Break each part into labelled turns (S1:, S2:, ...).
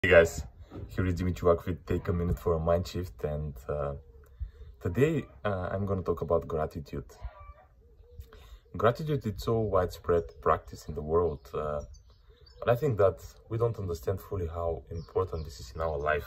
S1: Hey guys, here is Dimitri Vak with Take a Minute for a Mind Shift, and today I'm going to talk about gratitude. Gratitude is so widespread practice in the world, but I think that we don't understand fully how important this is in our life.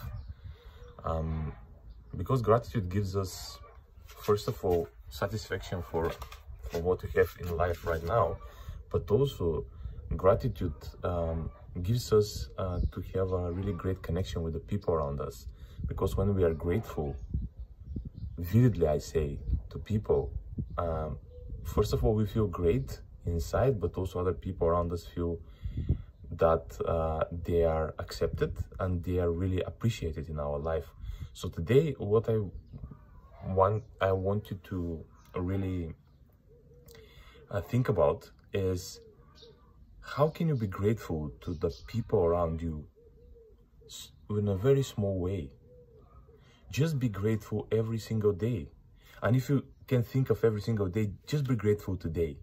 S1: Because gratitude gives us, first of all, satisfaction for what we have in life right now, but also gratitude gives us to have a really great connection with the people around us. Because when we are grateful, vividly I say, to people, first of all, we feel great inside, but also other people around us feel that they are accepted and they are really appreciated in our life. So today, what I want you to really think about is, how can you be grateful to the people around you in a very small way? Just be grateful every single day. And if you can think of every single day, just be grateful today.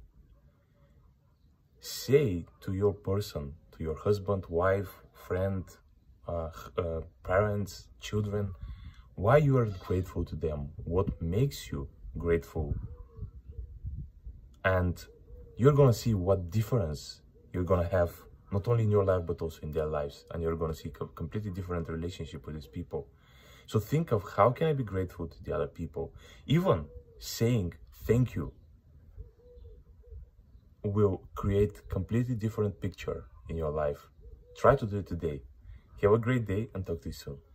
S1: Say to your person, to your husband, wife, friend, parents, children, why you are grateful to them, what makes you grateful. And you're gonna see what difference you're gonna have, not only in your life, but also in their lives. And you're gonna see a completely different relationship with these people. So think of, how can I be grateful to the other people? Even saying thank you will create completely different picture in your life. Try to do it today. Have a great day and talk to you soon.